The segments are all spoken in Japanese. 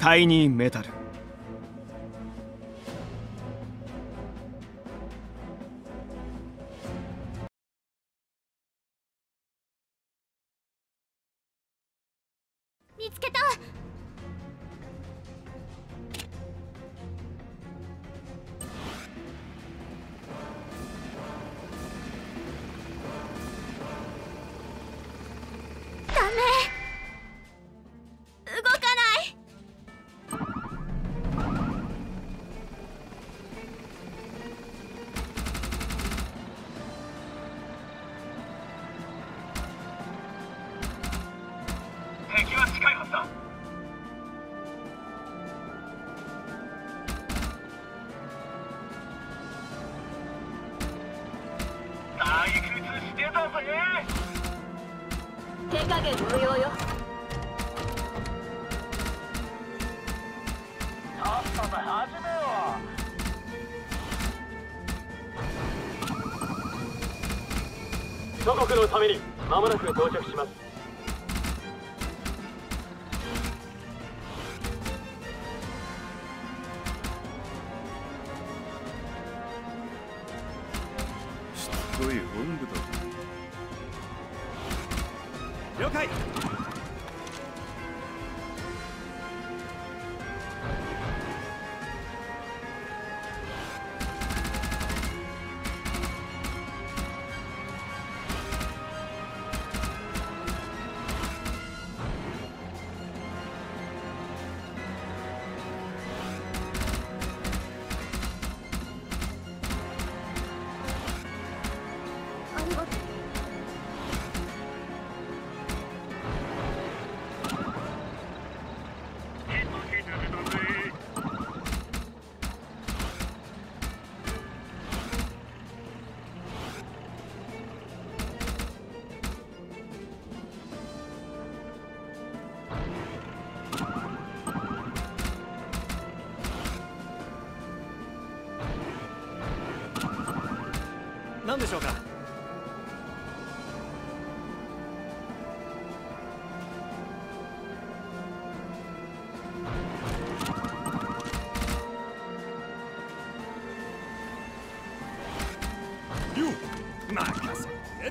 タイニーメタル。 見つけた。ダメ。動かない。 敵は近いはずだ。退屈してたぜ。 手加減無用よ。 さっさと始めよう。祖国のために間もなく到着します。 しつこい本部だ。了解。 ありがとう。 何でしょうか。よっ任せてって。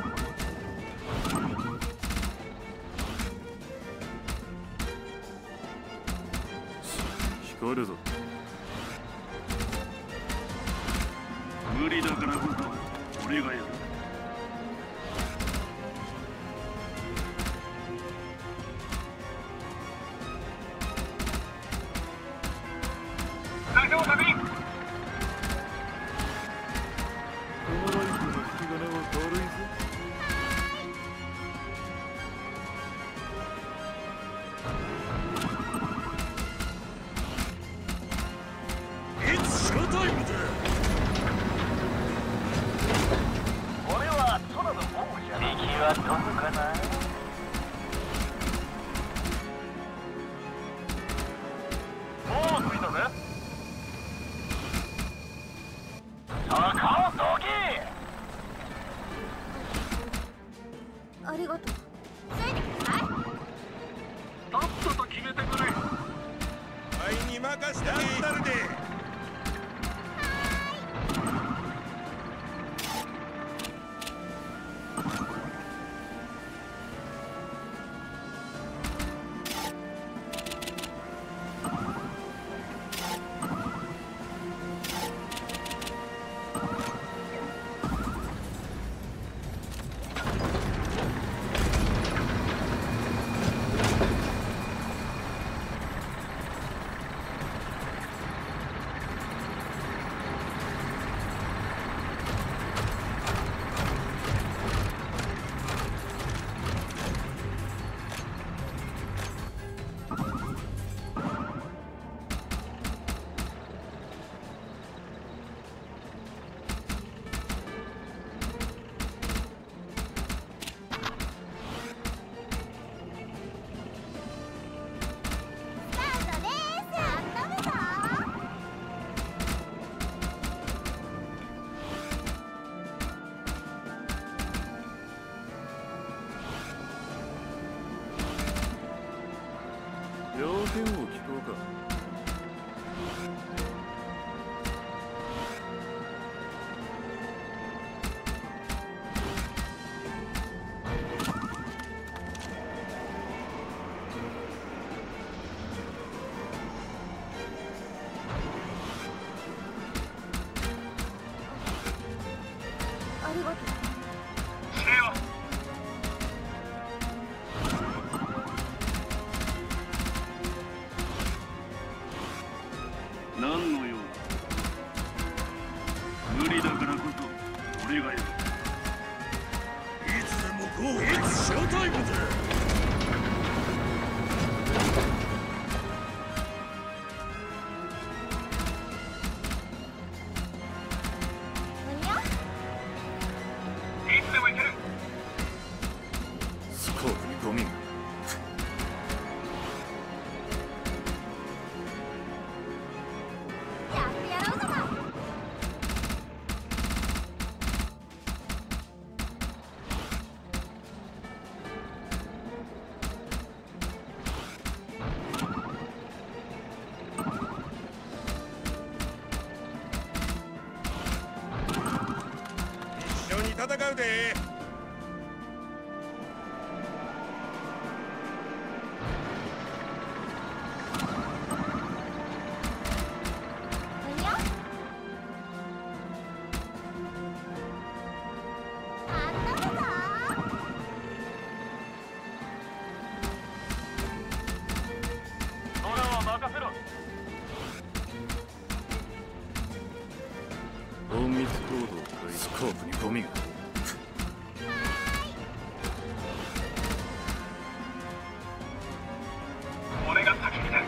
光るぞ。無理だからこそ俺がやる。 作業旅。 このライフルの引き金は軽いぞ。It's showtimeだ。 俺は空の王者。敵はどこかな。もう着いたぜ。さあどけ。 ありがとう。ついてください。 とっとと決めてくれ。 愛に任してやったるで。 見を聞こうか。 ありがとう。 せよ。 何の用だ。無理だからこそ俺がやる。いつでもゴー。It's show timeだ。 何や？ いつでも行ける。 スコープにゴミが。 やってやろうぞか。 一緒に戦うで。 何や？あっためか？ 空は任せろ。 隠密行動開始。スコープにゴミが。 俺が先にだ。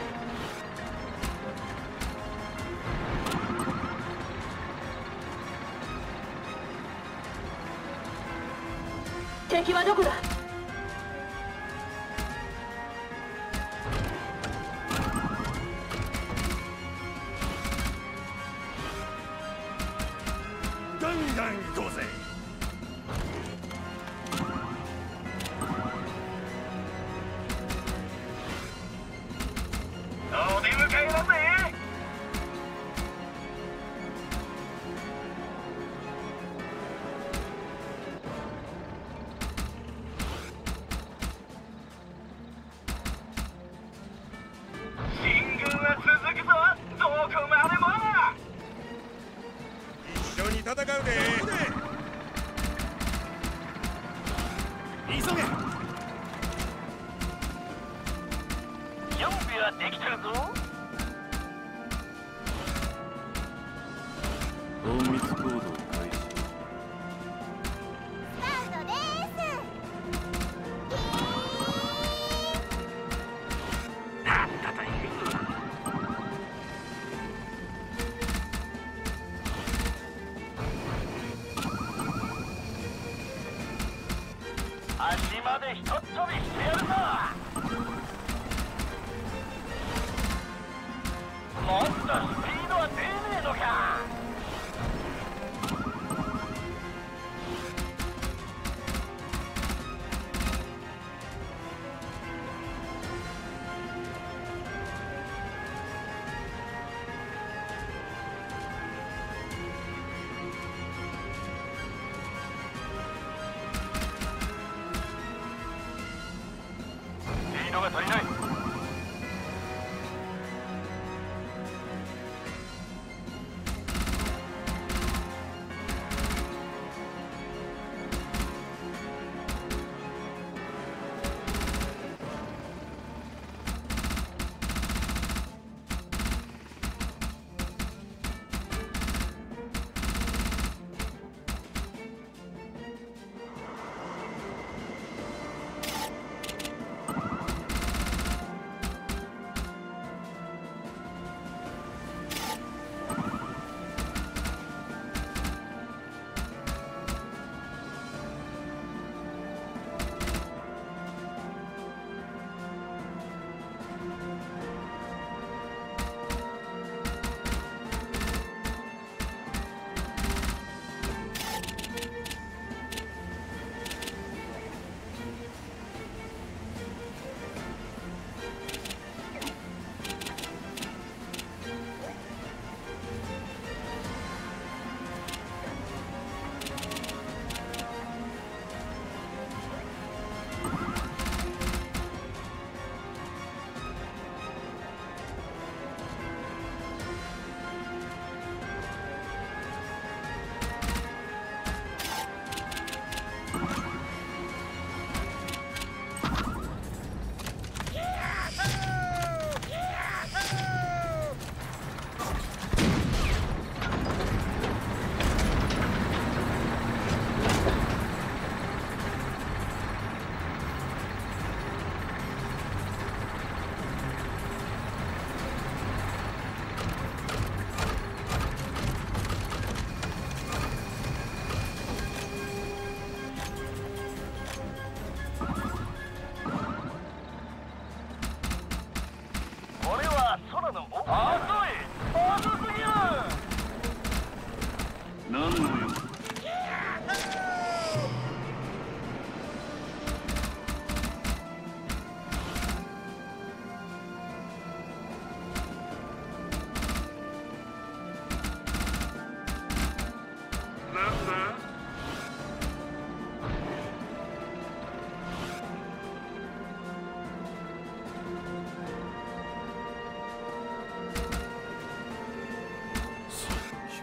敵はどこだ。 ガンガン行こうぜ。 お出迎えだぜ。進軍は続くぞ。どこまでも。 一緒に戦うで。急げ。 準備はできてるぞ。 隠密行動開始。 スタートです。 なんだという。足までひとっ飛びしてやるぞ。もっとスピードは出ねえのか。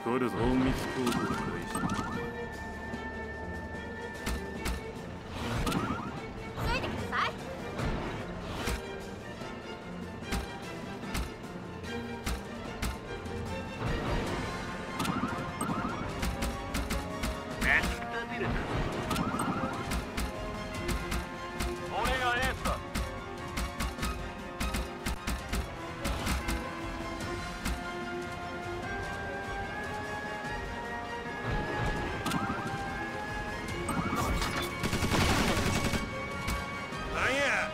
こるぞ隠密行動開始。 ついてください。 俺がエースだ。 なんや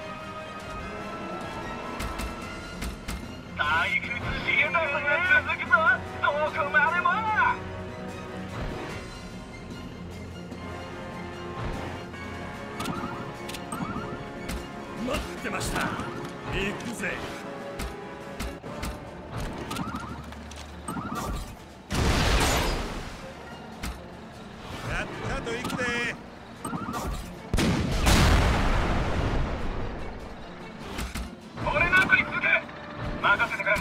退屈しげなのが続くぞ。どこまでも。 待ってました。行くぜ。やったと行くで。 俺の後に続け。任せてくれ。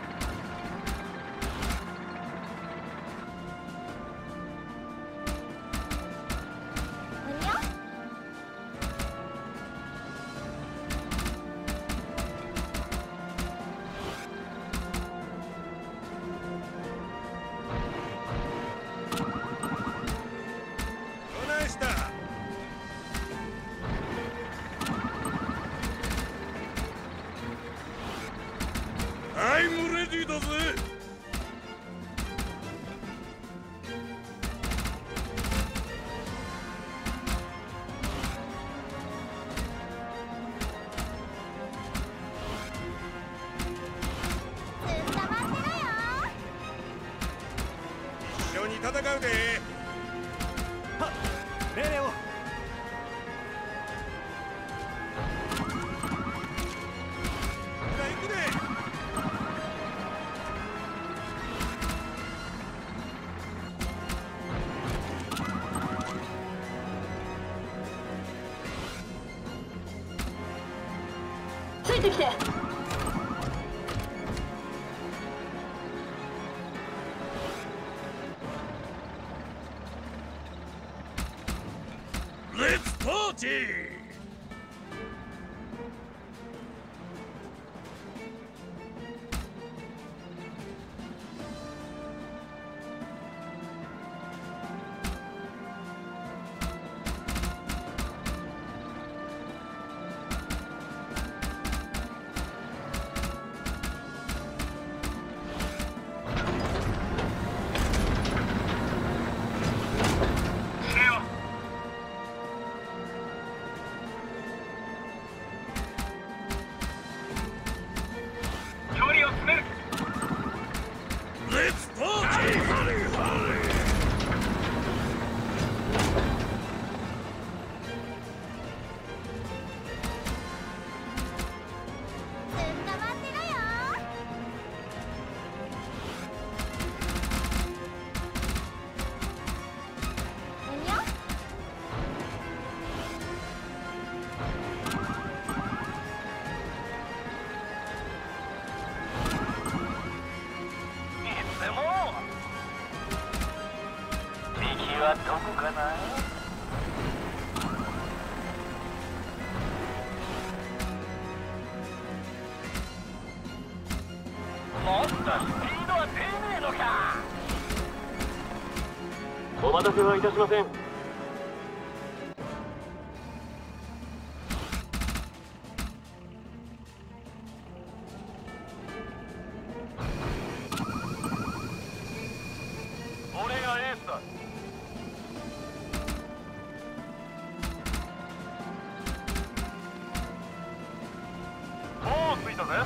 何や。 どないした。アイムレディだぜ。 ずんだまってろよ。 一緒に戦うで。 はっ命令を。 ほら行くで。 ついてきて。 レッツパーティー。 せよ。距離を詰める。 レッツパーティー。 ずんだまってろよ。何や。 いつでも。敵はどこかな。もっとスピードは出ねえのか。お待たせはいたしません。俺がエースだ。もう着いたぜ。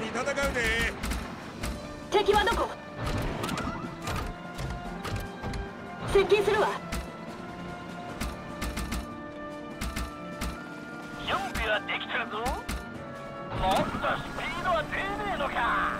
に戦うで。 敵はどこ？接近するわ。 準備はできてるぞ。もっとスピードは出ねえのか。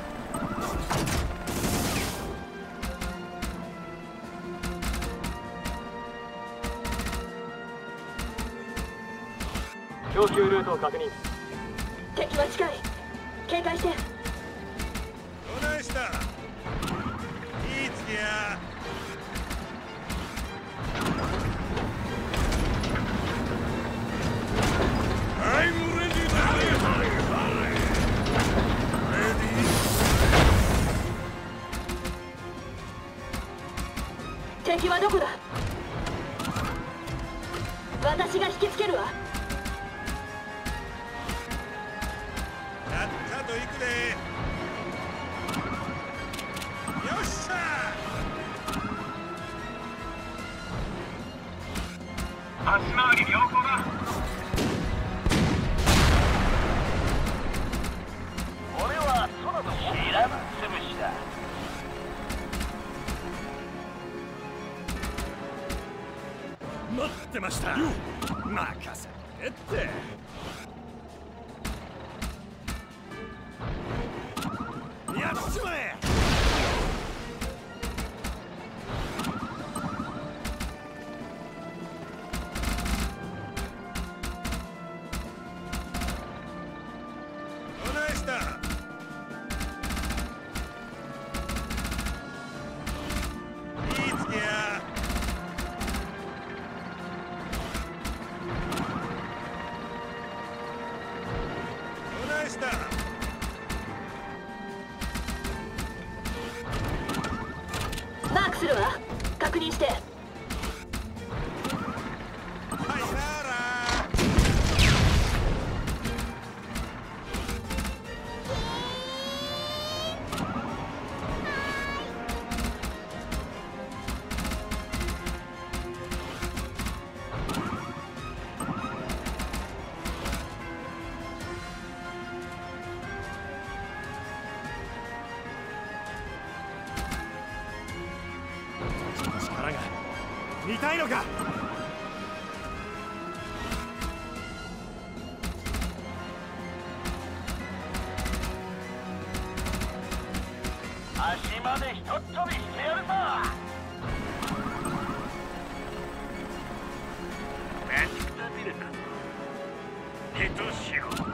供給ルートを確認。 敵は近い。警戒して。 どないした。いい次や。I'm ready to ready. 敵はどこだ？私が引きつけるわ。 ちゃんと行くで。よっしゃ。 足回り良好だ。俺は空のしらぶつぶしだ。 待ってました。任せてって。やっちまえ。 どないした。いい次や。どないした。 マークするわ。確認して。 はいなら。 力が見たいのか。 足までひとっ飛びしてやるぞ。待ちくたびれた。ヘトしろ。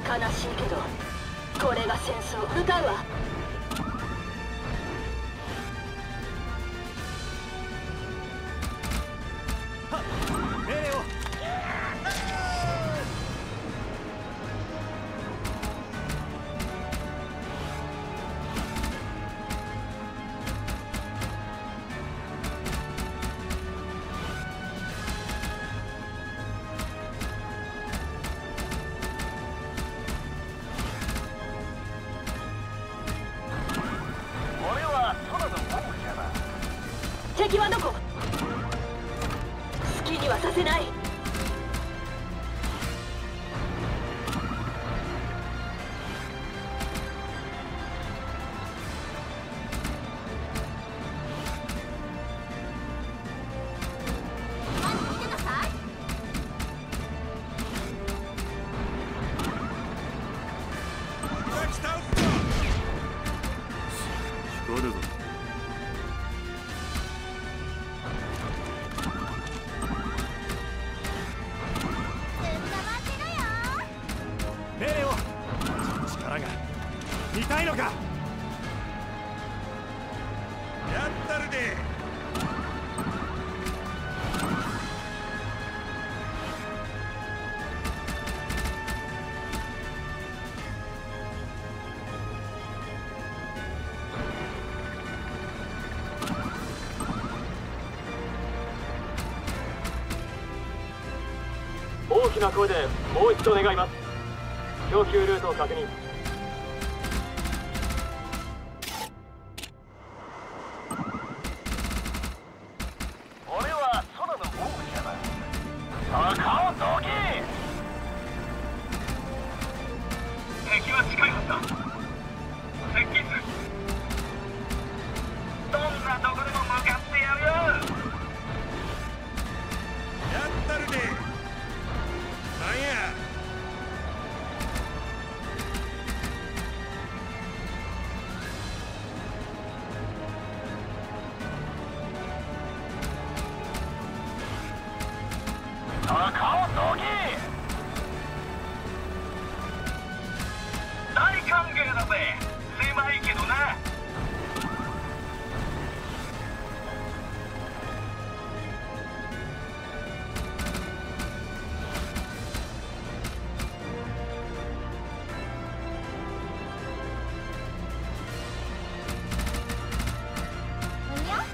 悲しいけどこれが戦争。向かうわ。 命令を。 俺は空の王者だ。 敵はどこ？好きにはさせない。 まず見てなさい。 聞こえるぞ。 命令を。力が見たいのか。 やったるで。 大きな声でもう一度願います。供給ルートを確認。俺は空の王者だ。高尾闘技。敵は近いはずだ。接近する。どんなところにも向かってやるよ。 やったるで。なんや。 高尾闘技。大歓迎だぜ。狭いけどな。 何や。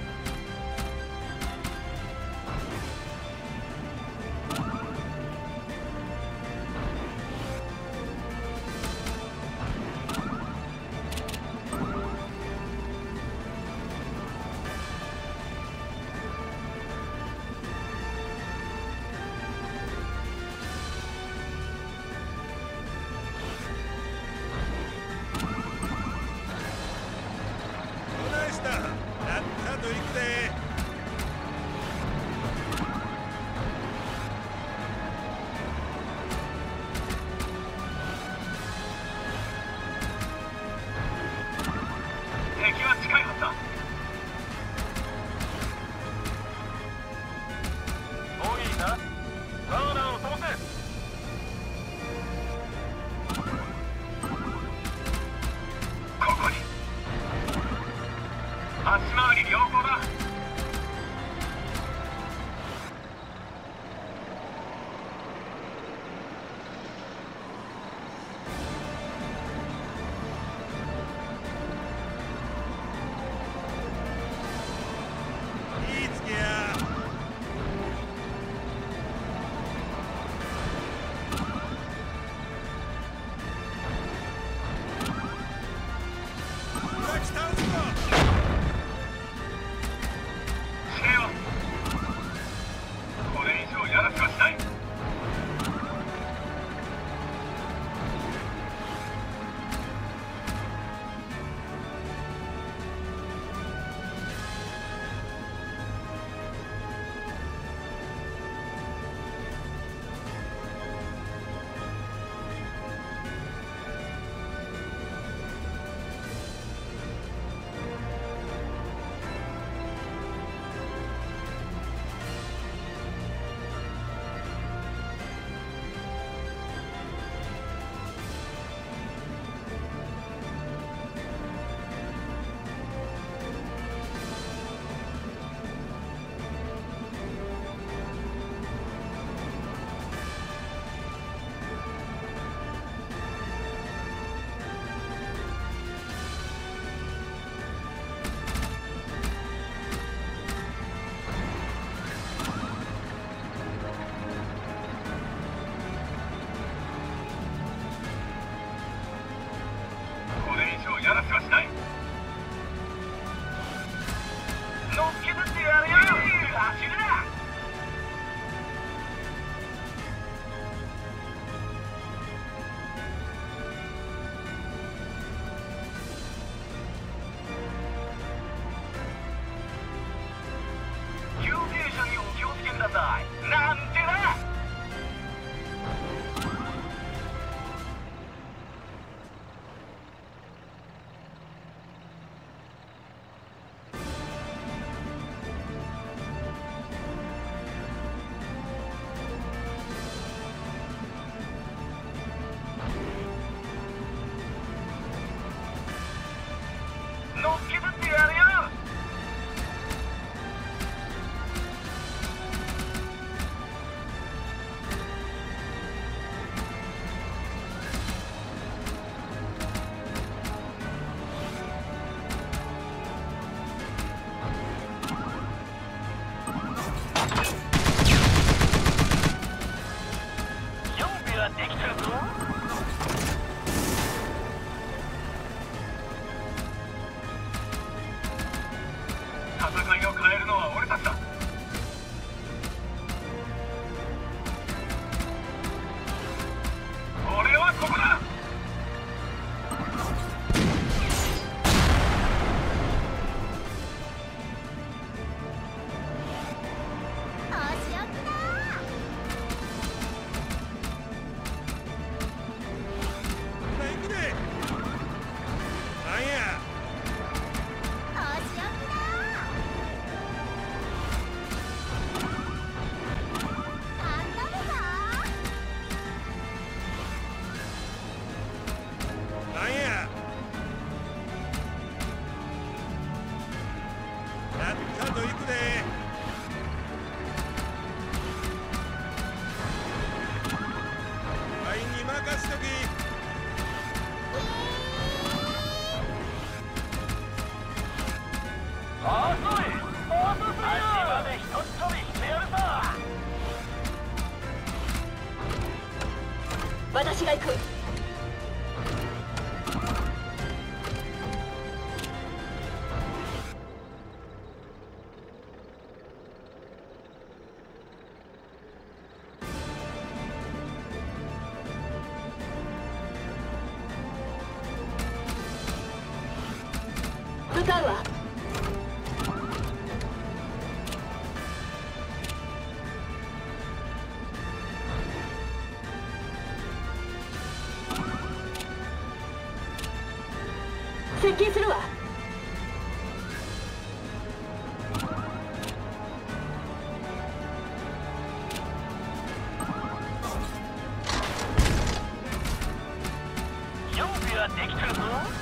乗っけずってやるよ。準備はできてるぞ。戦いを変えるのは俺たちだ。俺はここだ。 お仕置きだ。 行くで。なんや。 お仕置きだ。頼むぞ。 なんや。ちゃんと行くで。ワインに任しとき。 遅い。遅すぎる。足まで一つ飛びしてやるさ。 私が行く。向かうわ。接近するわ。 準備はできてるぞ。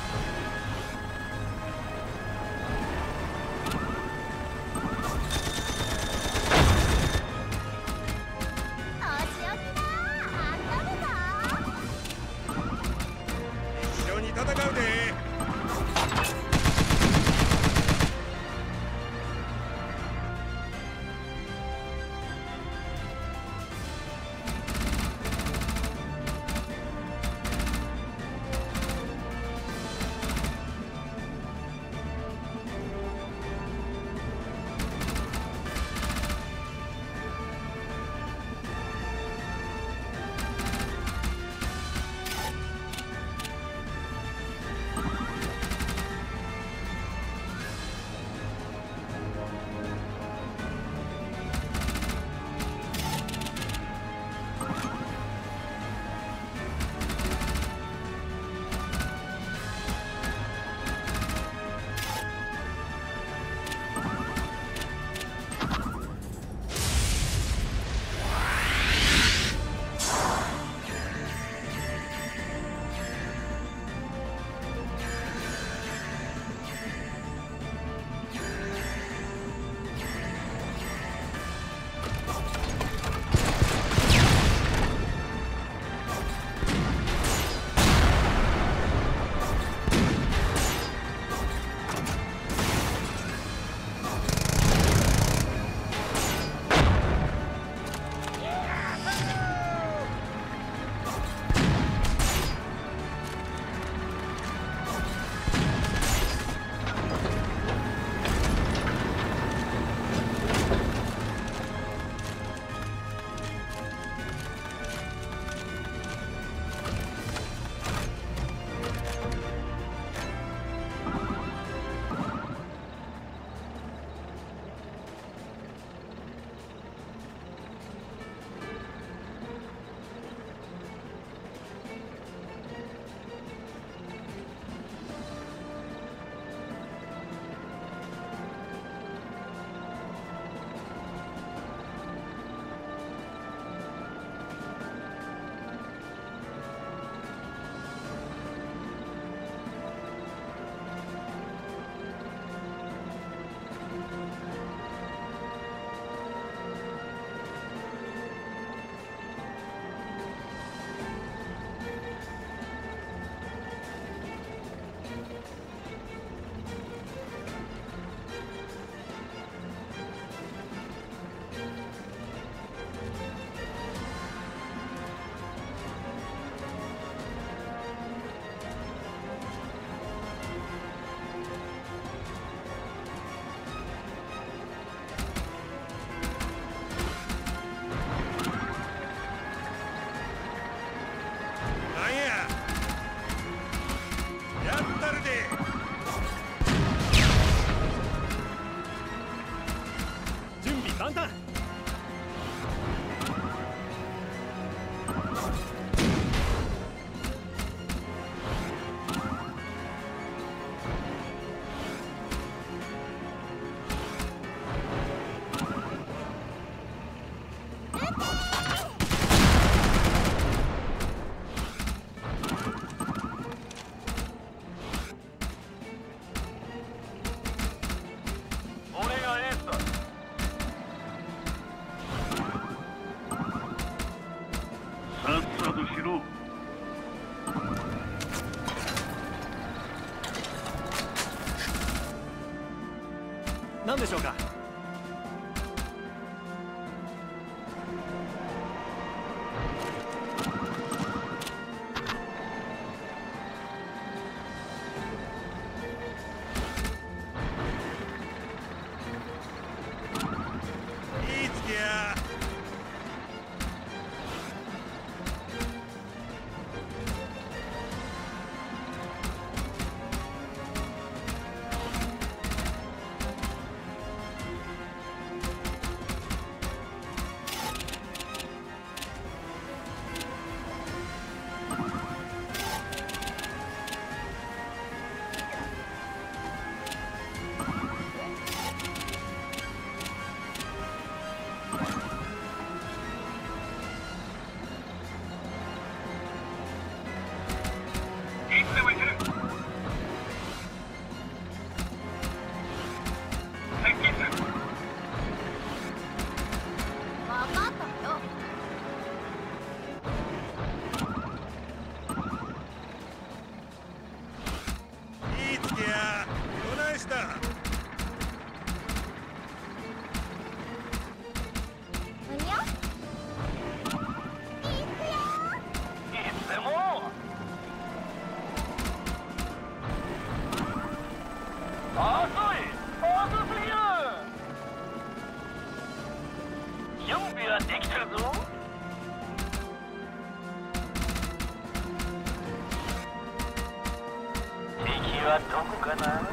お仕置きだ。頼むぞ。 一緒に戦うで。 ろ。 何でしょうか。 いいつけや。 いつでも行ける。接近する。 分かったよ。 いいつけや。どないした。 何や。 いつでも。遅すぎる。準備はできてるぞ。敵はどこかな。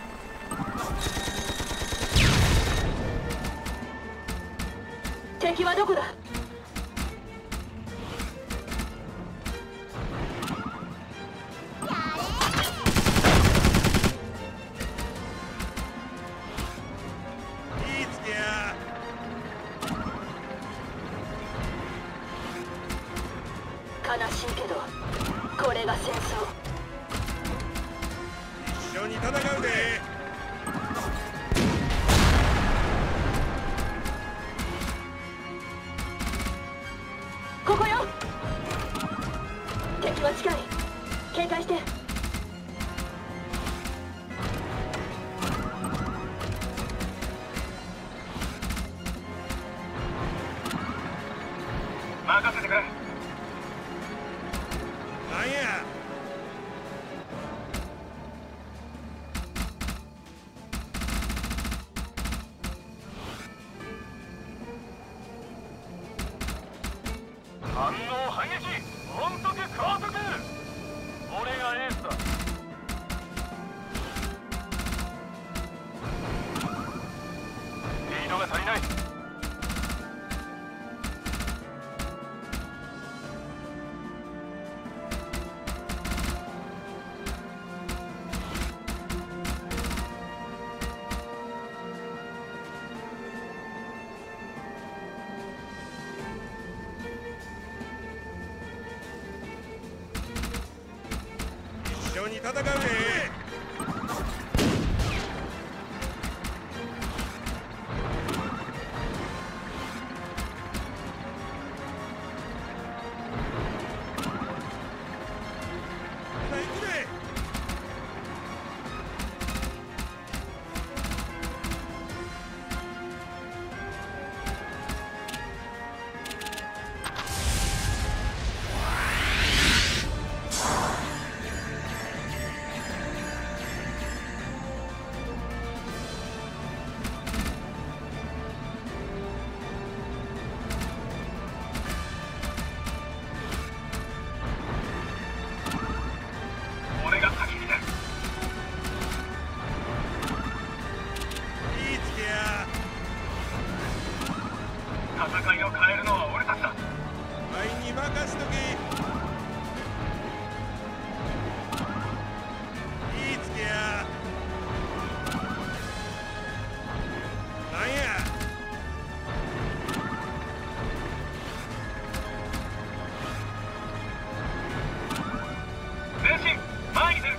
敵はどこだ。 いいつけや。 悲しいけどこれが戦争。 一緒に戦うで。 ここよ。敵は近い。警戒して。 任せてくれ。 なんや。 反応激しい。音速高速。俺がエースだ。スピードが足りない。 一緒に戦うで。行くで。 俺が先に出る。 いいつけや。 戦いを変えるのは俺たちだ。 前に任しとけ。いいつけや。なんや。 前進。前に出る。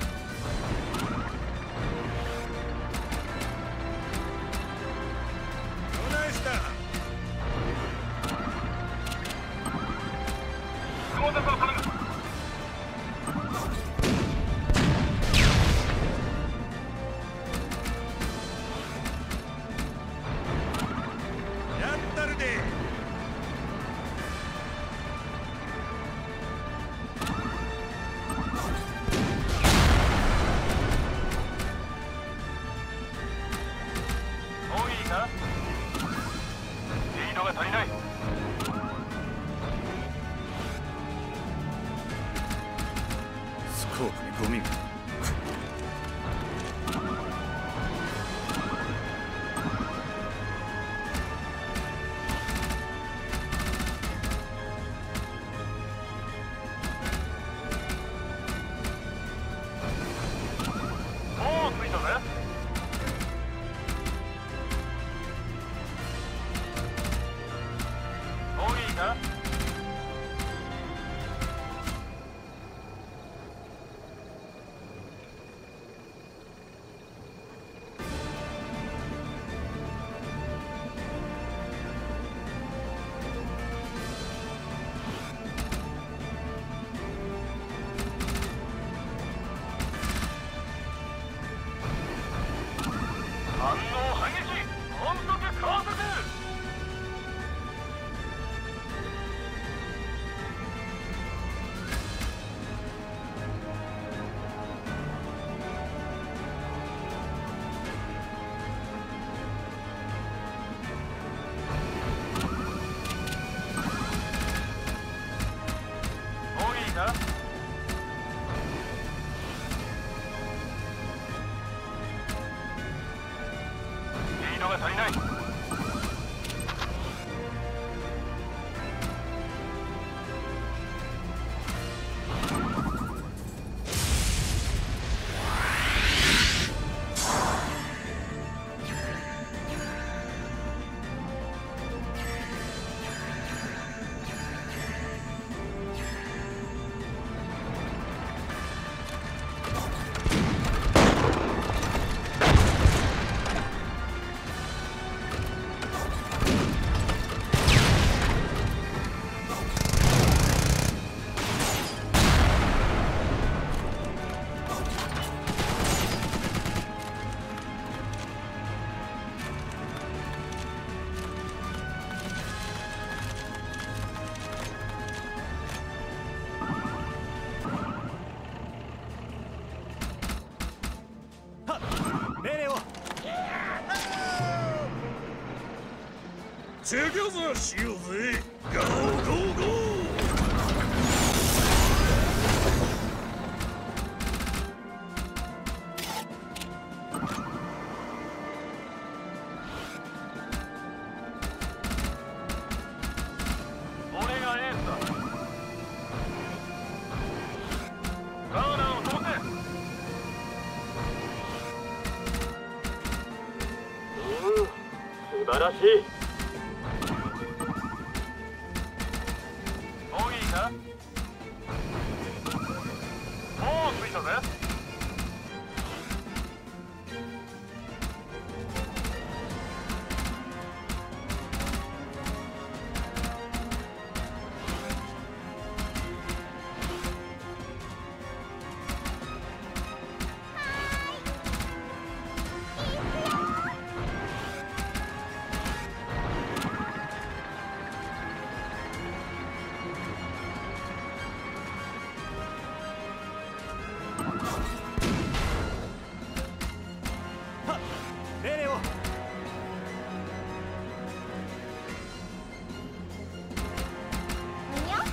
どないした。 強奪を頼む。 やったるで。 もういいか。スピードが足りない。 スコープにゴミが。 もう着いたぜ。もういいか。反応激しい。音速高速。もういいか。スピードが足りない。 はっ、命令を。 チェケザしようぜ。ゴーゴーゴー。 俺がエースだ。ガーナーを飛ばせ。素晴らしい。もういいか。もう着いたぜ。 はっ、命令を。 にゃ。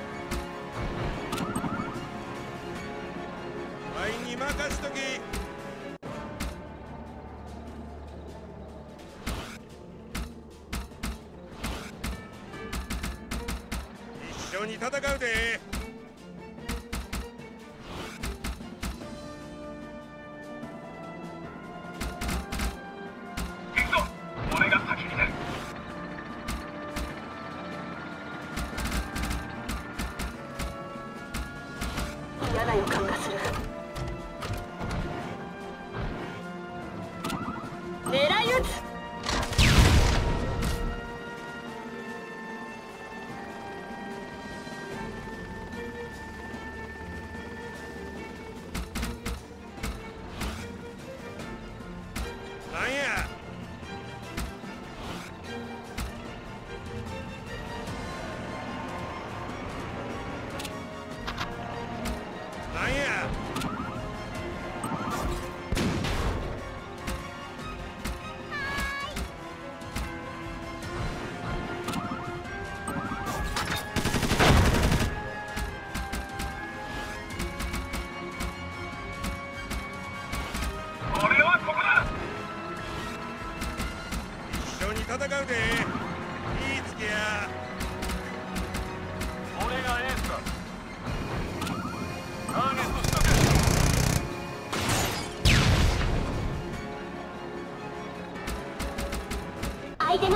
ワインに任しとき。一緒に戦うで。 行くぞ。俺が先に出る。 嫌な予感がする。狙い撃つ。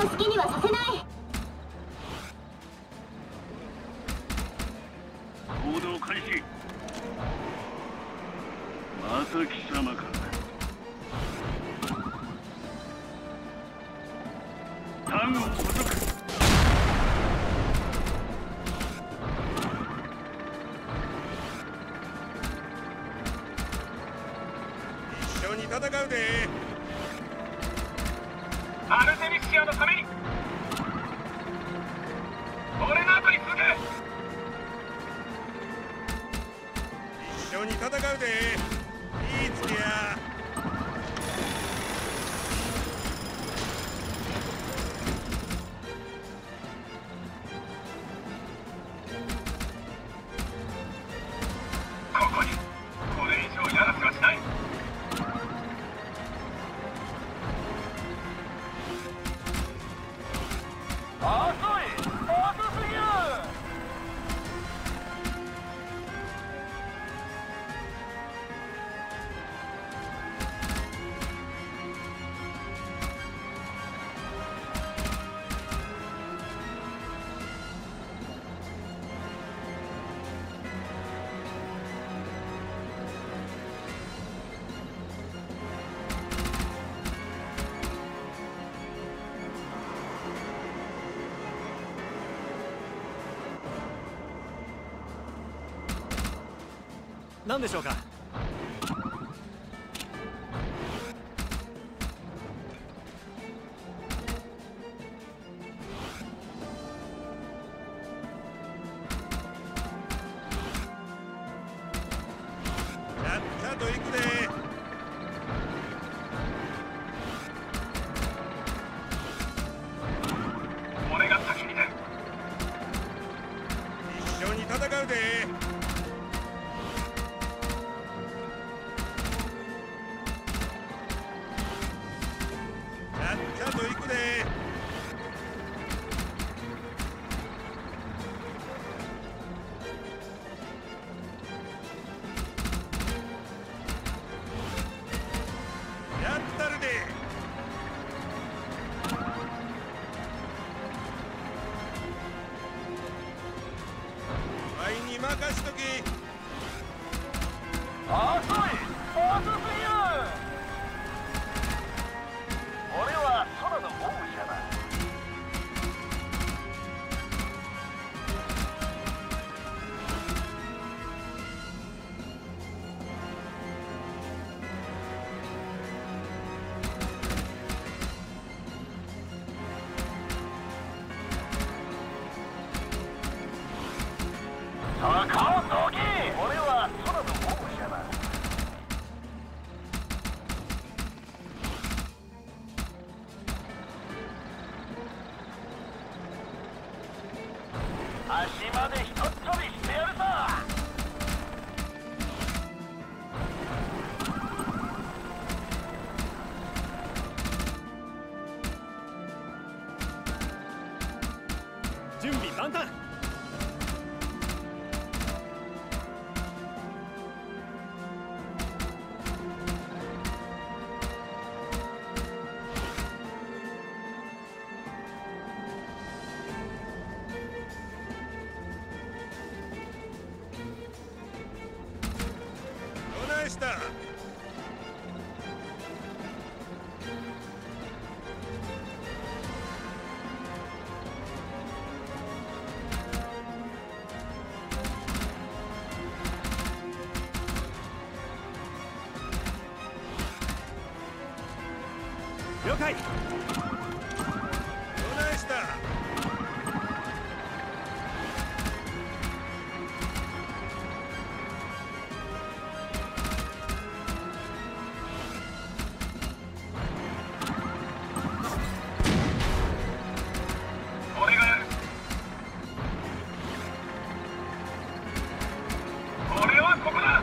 好きにはさせない。 行動開始。また貴様か。タンを補足。一緒に戦うで。 アルテミシアのために俺の後に続け。 一緒に戦うで。いいつけや。 ここにこれ以上やらせはしない。 何でしょうか。 ちゃんと行くで。 俺が先に出る。 一緒に戦うで。ちゃんと行くで。やったるで。ワイに任しとき。 遅い。遅すぎる。俺は空の王者だ。そこをどけ。俺は空の王者だ。足までひとっ飛びしてやるぞ。 準備万端。 どないした。 了解。 どないした。 俺がやる。俺はここだ。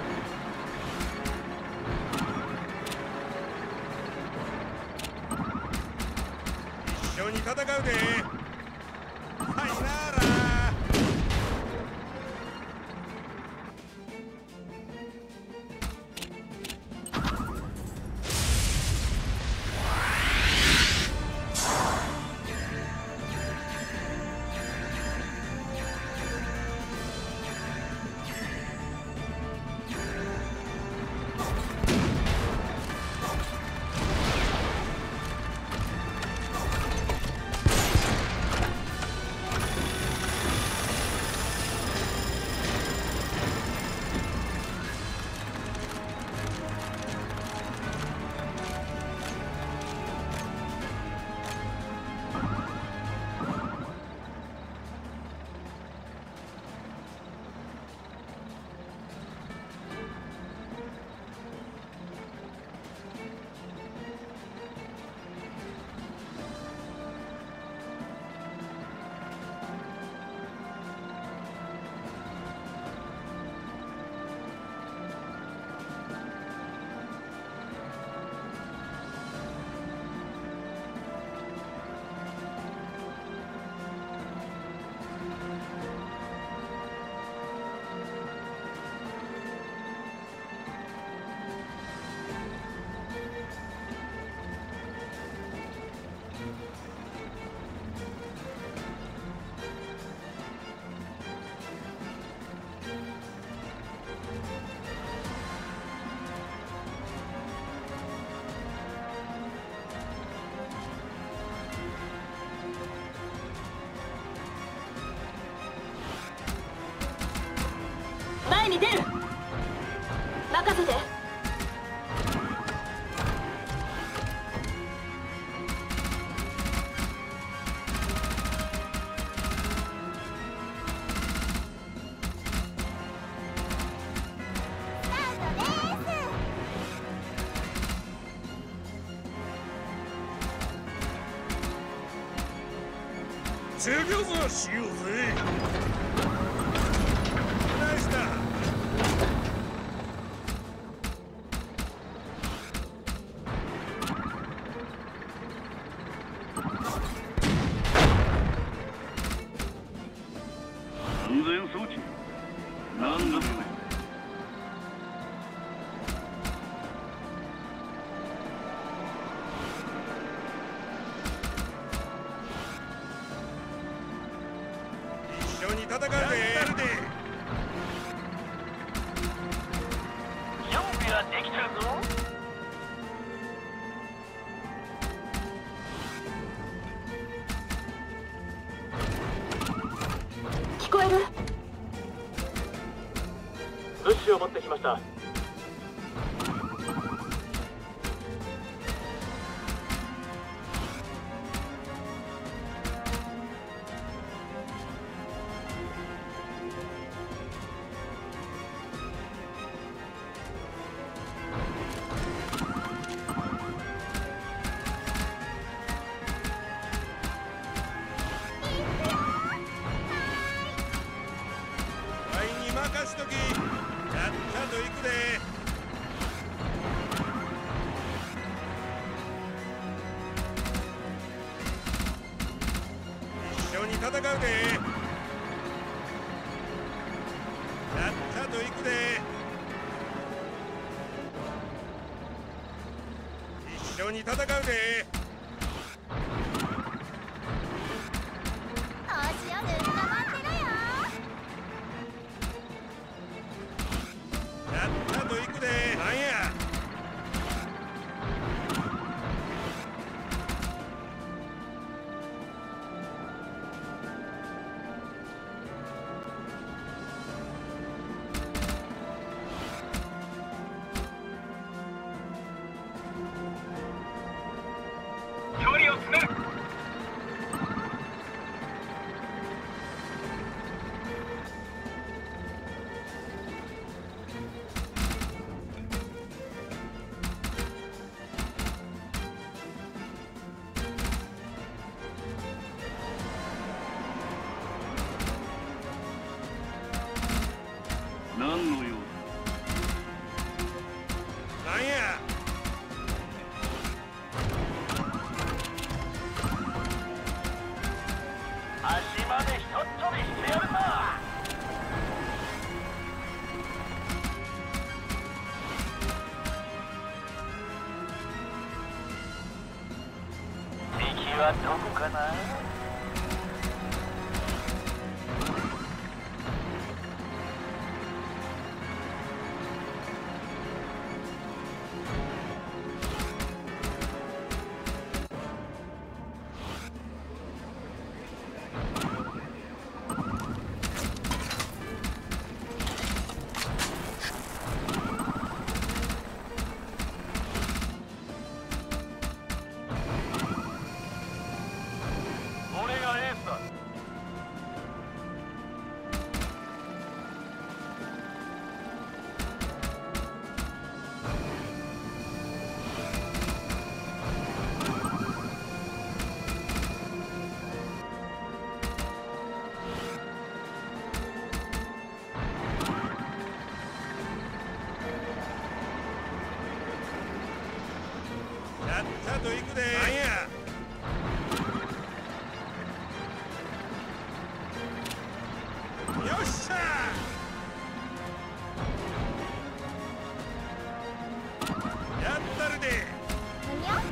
前に出る。任せて。 修行ぞしようぜ。 ナイスだ。 安全装置なんだそれ。 一緒に戦うぜ。 準備はできてるぞ。 聞こえる？ 物資を持ってきました。 ワイに任しとき。ちゃっちゃと行くで。一緒に戦うで。ちゃっちゃと行くで。一緒に戦うで。 星を塗ったまってろよ。 ちゃっちゃと行くで。なんや。 距離を詰める。 何の用なんや。 足までひとっ飛びしてやるぞ。敵はどこかな。俺がエースだ。 ちゃっちゃと行くで。なんや。よっしゃ。やったるで。 何よ。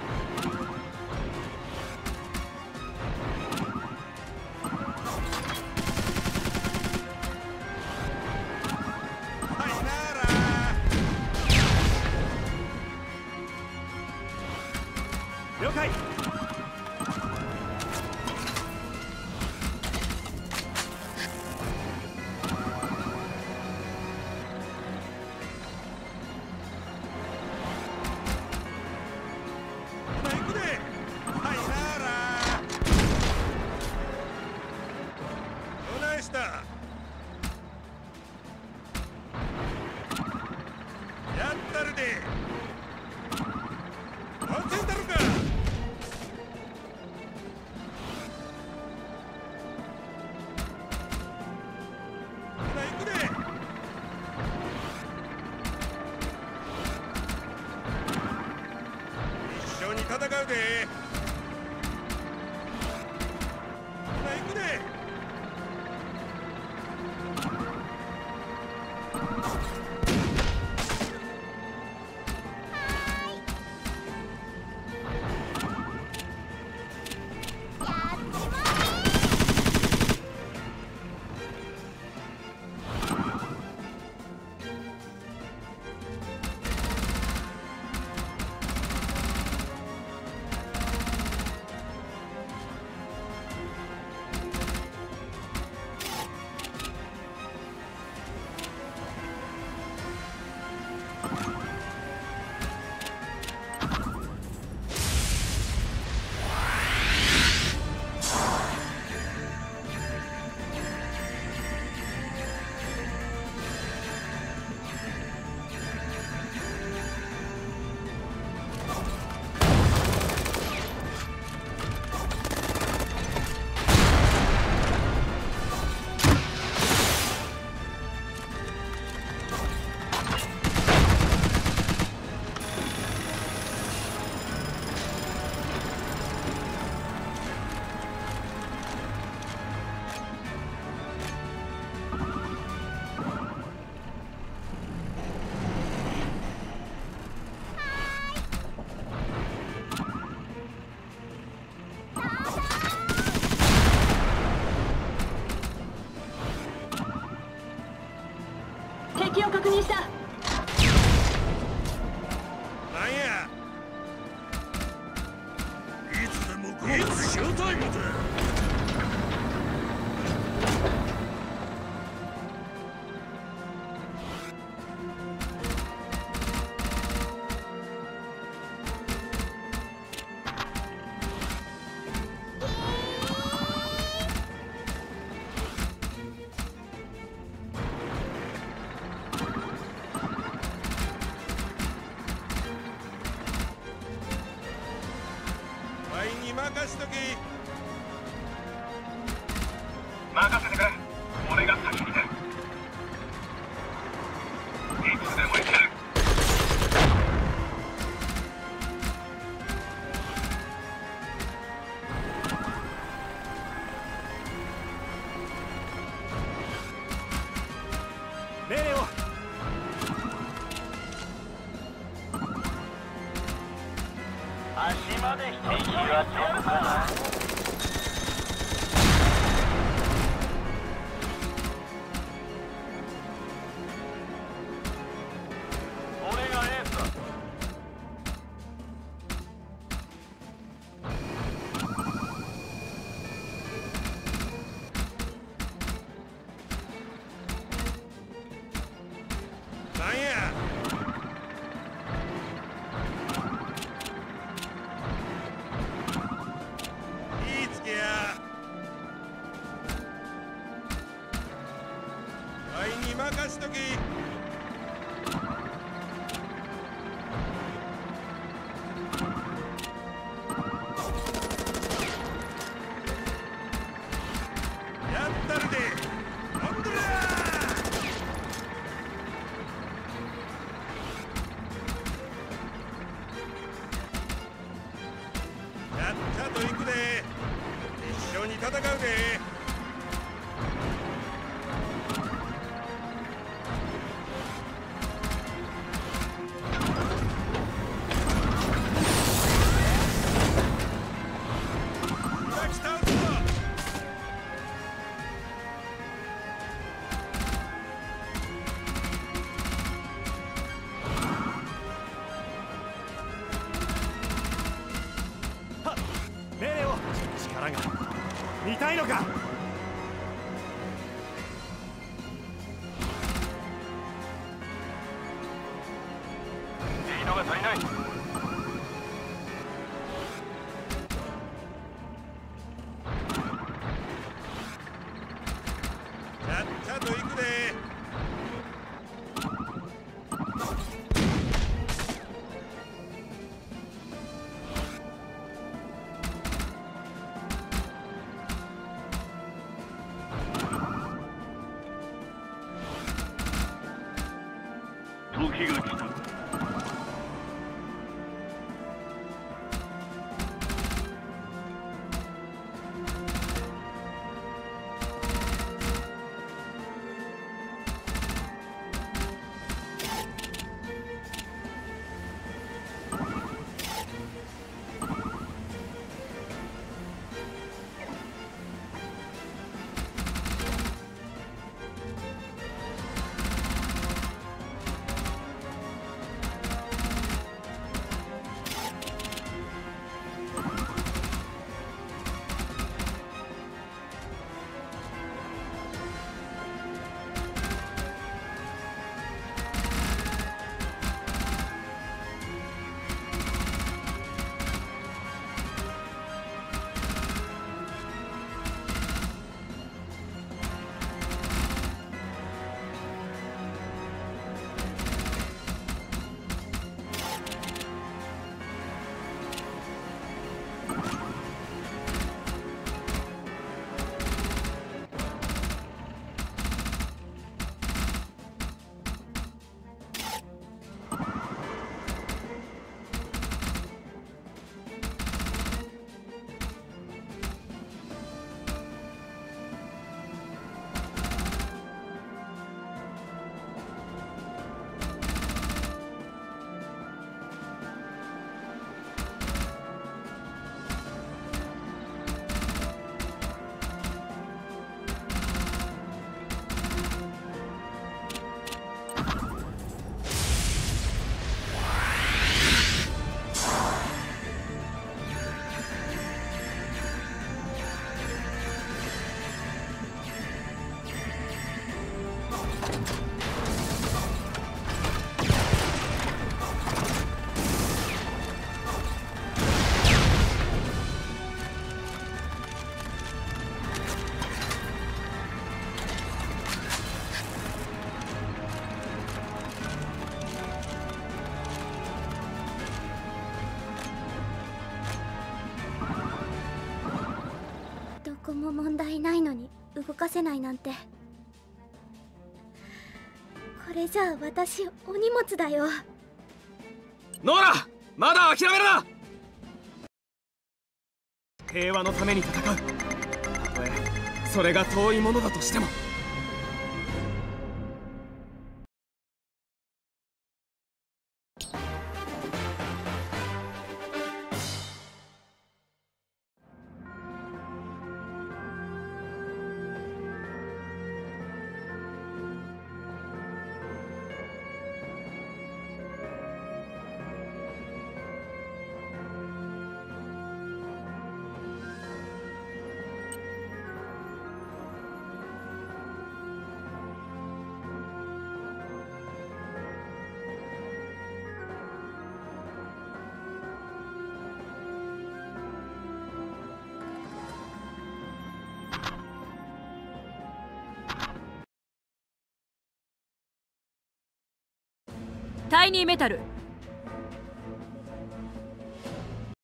さいなら。了解。 で。行くで。 敵を確認した。 なんや。いつでも来い。ショータイムだ。任しとき。 任せてくれ。俺が先に出る。いつでも行ける。 命令を。 足まで敵は飛ぶかな。俺がエースだ。 なんや。任しとき。やったるで。飲んどらやったと行くで。一緒に戦うで。 命令を。力が見たいのか。 スピードが足りない。 やったと行くで。 時が来た。 どこも問題ないのに動かせないなんて。これじゃあ私お荷物だよ。 ノーラ、まだ諦めるな。平和のために戦う。たとえそれが遠いものだとしても。 タイニーメタル